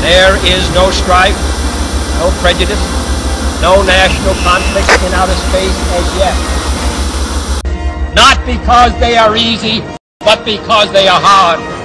There is no strife, no prejudice, no national conflict in outer space as yet. Not because they are easy, but because they are hard.